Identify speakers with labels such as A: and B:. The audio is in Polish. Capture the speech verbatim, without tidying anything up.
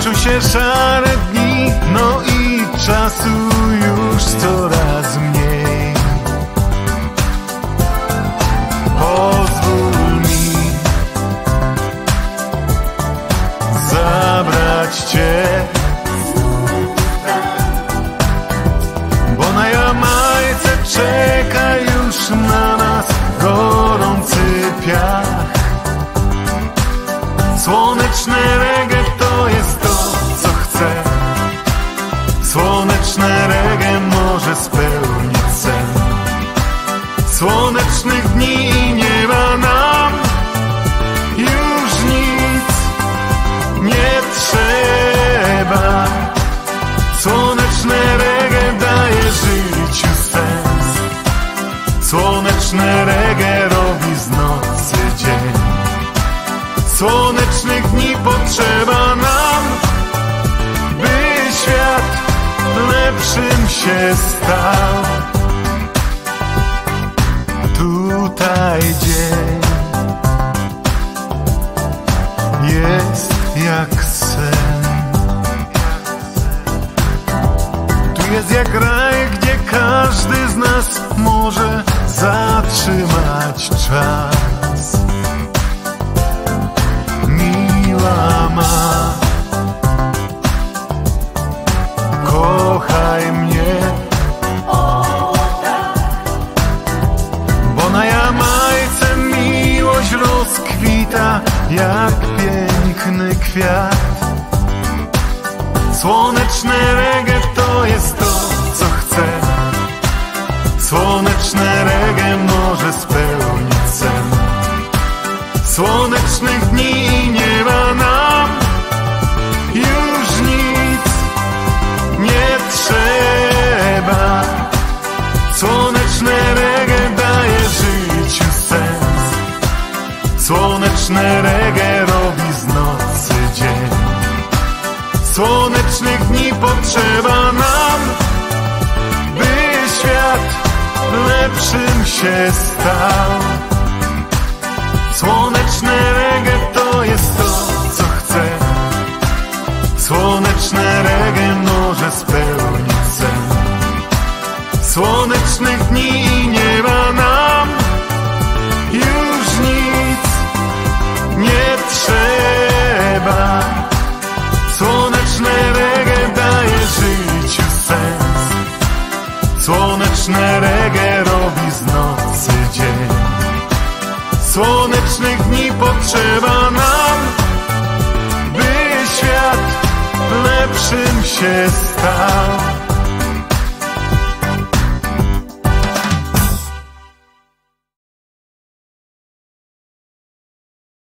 A: Kończą się szare dni, no i czasu już coraz mniej. Pozwól mi zabrać Cię, bo na Jamajce czeka już na nas gorący piach. Słoneczne reggae to jest to, co chcę. Słoneczne reggae może spełnić sen. Słonecznych dni i nie ma nam już nic nie trzeba. Słoneczne reggae daje życiu sens. Słoneczne reggae robi z nocy dzień. Słonecznych dni potrzeba nam, by świat lepszym się stał. Tutaj dzień jest jak sen. Tu jest jak raj, gdzie każdy z nas może zatrzymać czas. Miła ma, kochaj mnie, bo na Jamajce miłość rozkwita jak piękny kwiat. Słoneczne reggae to jest to, co chcę. Słoneczne reggae może spełnić sen. Słonecznych dni nie ma nam już nic nie trzeba. Słoneczne reggae daje życiu sens. Słoneczne reggae robi z nocy dzień. Słonecznych dni potrzeba nam, by świat lepszym się stał. Słoneczne reggae to jest to, co chcę. Słoneczne reggae może spełnić sen. Słonecznych dni nie ma nam już nic nie trzeba. Słoneczne reggae daje życiu sens. Słoneczne reggae robi z nocy dzień. Słonecznych dni potrzeba nam, by świat lepszym się stał.